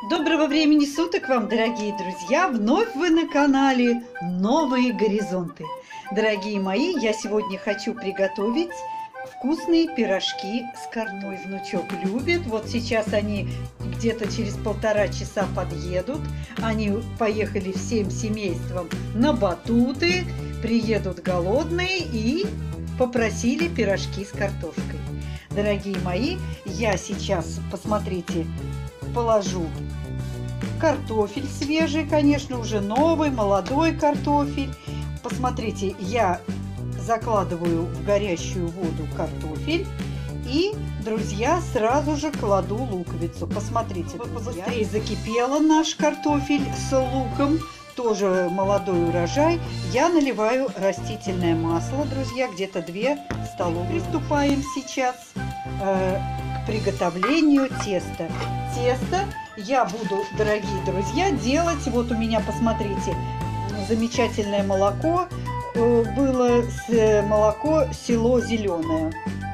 Доброго времени суток вам, дорогие друзья! Вновь вы на канале «Новые горизонты». Дорогие мои, я сегодня хочу приготовить вкусные пирожки с картошкой. Мой внучок любит. Вот сейчас они где-то через 1,5 часа подъедут. Они поехали всем семейством на батуты, приедут голодные и попросили пирожки с картошкой. Дорогие мои, я сейчас, посмотрите, положу картофель свежий, конечно, уже новый, молодой картофель. Посмотрите, я закладываю в горящую воду картофель и, друзья, сразу же кладу луковицу. Посмотрите, побыстрее закипела наш картофель с луком, тоже молодой урожай. Я наливаю растительное масло, друзья, где-то 2 столовые. Приступаем сейчас к приготовлению теста. Тесто я буду, дорогие друзья, делать. Вот у меня, посмотрите, замечательное молоко было, молоко село Зеленое,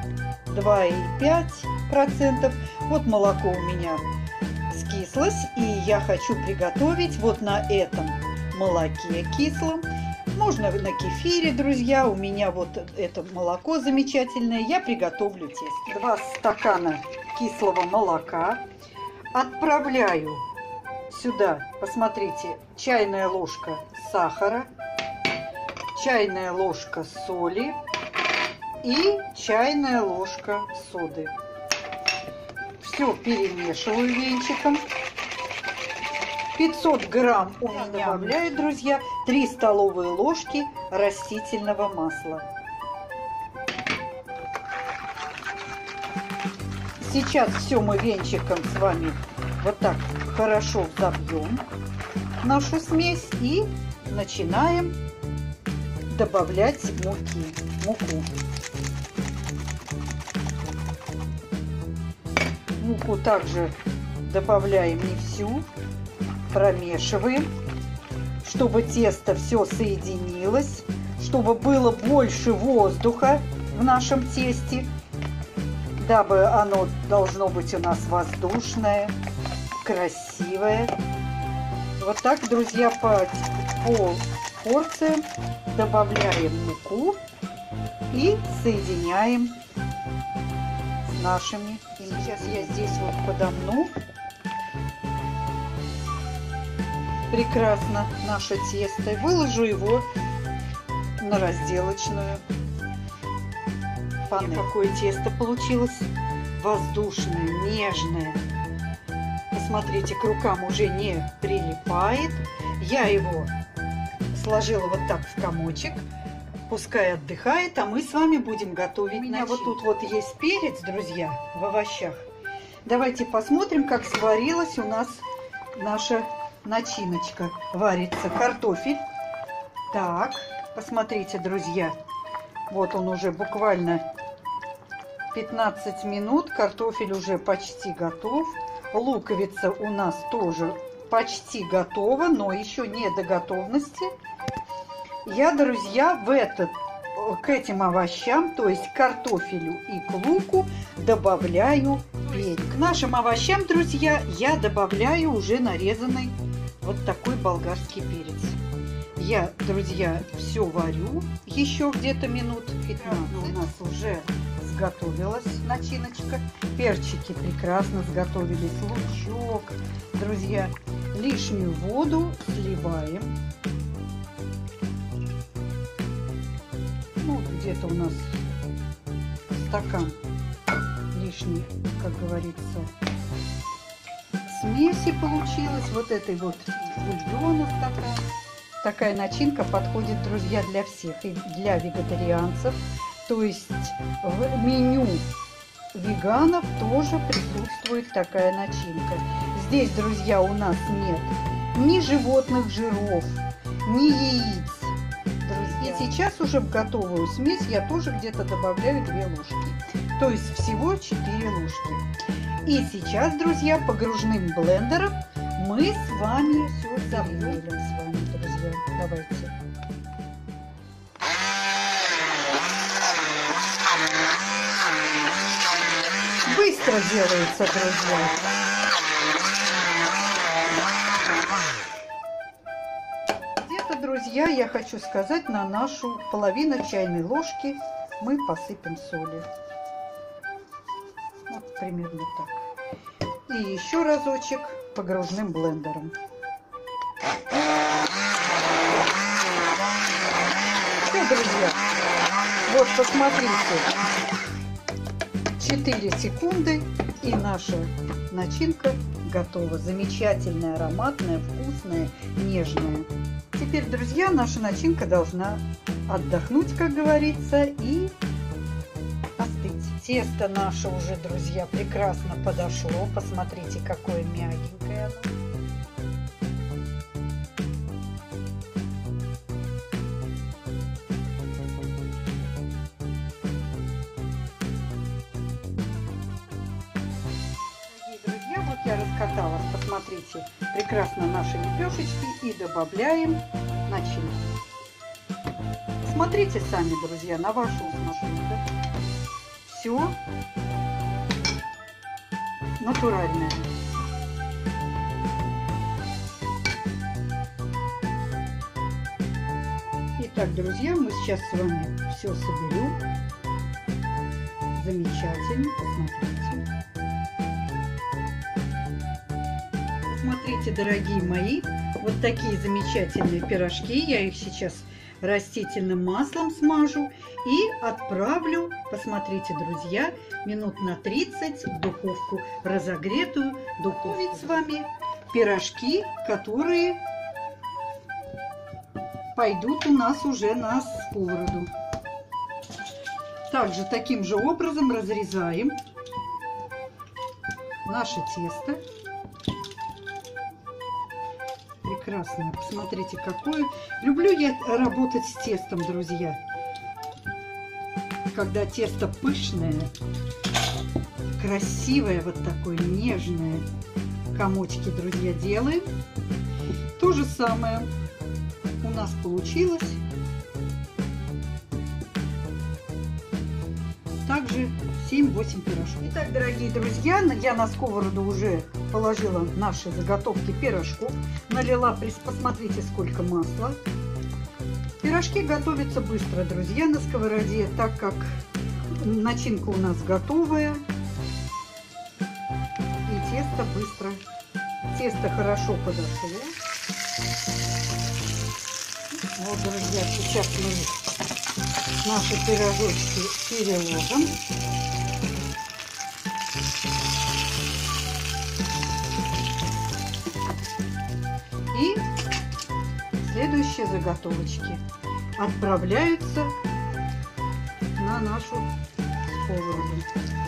2,5%. Вот молоко у меня скислось, и я хочу приготовить вот на этом молоке кислом. Можно на кефире, друзья. У меня вот это молоко замечательное. Я приготовлю тесто. 2 стакана кислого молока. Отправляю сюда, посмотрите, чайная ложка сахара, чайная ложка соли и чайная ложка соды. Все перемешиваю венчиком. 500 грамм у меня добавляю, друзья, 3 столовые ложки растительного масла. Сейчас все мы венчиком с вами вот так хорошо взобьем нашу смесь и начинаем добавлять муку. Муку также добавляем не всю, промешиваем, чтобы тесто все соединилось, чтобы было больше воздуха в нашем тесте, дабы оно должно быть у нас воздушное, красивое. Вот так, друзья, по порциям добавляем муку и соединяем с нашими. И сейчас я здесь вот подомну прекрасно наше тесто и выложу его на разделочную панель. Какое тесто получилось воздушное, нежное. Посмотрите, к рукам уже не прилипает. Я его сложила вот так в комочек. Пускай отдыхает, а мы с вами будем готовить. У меня вот тут вот есть перец, друзья, в овощах. Давайте посмотрим, как сварилась у нас наша начиночка. Варится картофель. Так, посмотрите, друзья. Вот он уже буквально 15 минут. Картофель уже почти готов. Луковица у нас тоже почти готова, но еще не до готовности. Я, друзья, к этим овощам, то есть к картофелю и к луку, добавляю перец. К нашим овощам, друзья, я добавляю уже нарезанный вот такой болгарский перец. Я, друзья, все варю еще где-то минут 15. У нас уже сготовилась начиночка. Перчики прекрасно сготовились. Лучок. Друзья, лишнюю воду сливаем. Ну, где-то у нас стакан лишний, как говорится, смеси получилось. Вот этой вот бульона стакан. Такая начинка подходит, друзья, для всех. И для вегетарианцев. То есть в меню веганов тоже присутствует такая начинка. Здесь, друзья, у нас нет ни животных жиров, ни яиц. Друзья. И сейчас уже в готовую смесь я тоже где-то добавляю 2 ложки. То есть всего 4 ложки. И сейчас, друзья, погружным блендером мы с вами все замелим с вами, друзья. Давайте. Быстро делается, друзья. друзья, я хочу сказать, на нашу половину чайной ложки мы посыпем соли. Вот примерно так. И еще разочек погружным блендером. Все, друзья, вот посмотрите, 4 секунды и наша начинка готова. Замечательная, ароматная, вкусная, нежная. Теперь, друзья, наша начинка должна отдохнуть, как говорится, и остыть. Тесто наше уже, друзья, прекрасно подошло. Посмотрите, какое мягенькое оно. Я раскатала, посмотрите, прекрасно наши лепешечки и добавляем начинку. Смотрите сами, друзья, на вашу усмотрение. Все натуральное. Итак, друзья, мы сейчас с вами все соберем. Замечательно, посмотрите. Смотрите, дорогие мои, вот такие замечательные пирожки. Я их сейчас растительным маслом смажу и отправлю, посмотрите, друзья, минут на 30 в духовку, разогретую духовку. Ведь с вами пирожки, которые пойдут у нас уже на сковороду. Также таким же образом разрезаем наше тесто. Прекрасное, посмотрите, какое. Люблю я работать с тестом, друзья. Когда тесто пышное, красивое, вот такое нежное. Комочки, друзья, делаем. То же самое у нас получилось. Также 7-8 пирожков. Итак, дорогие друзья, я на сковороду уже положила наши заготовки пирожков. Налила, посмотрите, сколько масла. Пирожки готовятся быстро, друзья, на сковороде, так как начинка у нас готовая. И тесто быстро. Тесто хорошо подошло. Вот, друзья, сейчас мы наши пирожочки переложим. И следующие заготовочки отправляются на нашу сковороду.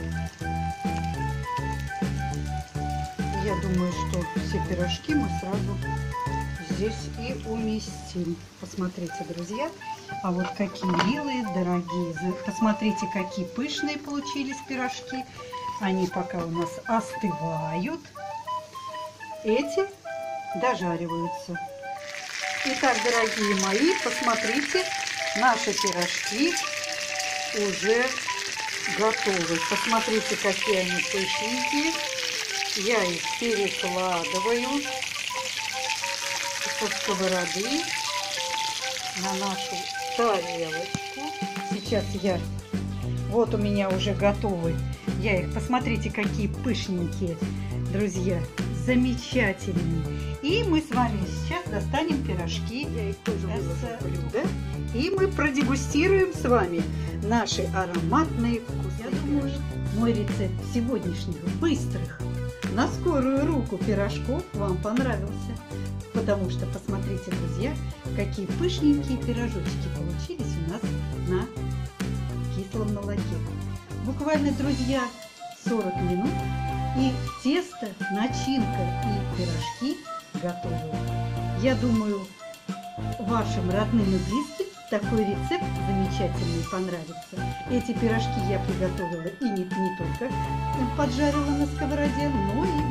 Я думаю, что все пирожки мы сразу здесь и уместим. Посмотрите, друзья, а вот какие милые, дорогие. Посмотрите, какие пышные получились пирожки. Они пока у нас остывают. Эти дожариваются. Итак, дорогие мои, посмотрите, наши пирожки уже готовы. Посмотрите, какие они пышненькие. Я их перекладываю со сковороды на нашу тарелочку. Сейчас вот у меня уже готовы. Я их, посмотрите, какие пышненькие, друзья, замечательные. И мы с вами сейчас достанем пирожки. Я их тоже блюда. И мы продегустируем с вами наши ароматные вкусные. Я думаю, мой рецепт сегодняшних быстрых на скорую руку пирожков вам понравился. Потому что, посмотрите, друзья, какие пышненькие пирожочки получились у нас на кислом молоке. Буквально, друзья, 40 минут, и тесто, начинка и пирожки готовы. Я думаю, вашим родным и близким такой рецепт замечательный понравится. Эти пирожки я приготовила и не только поджарила на сковороде, но и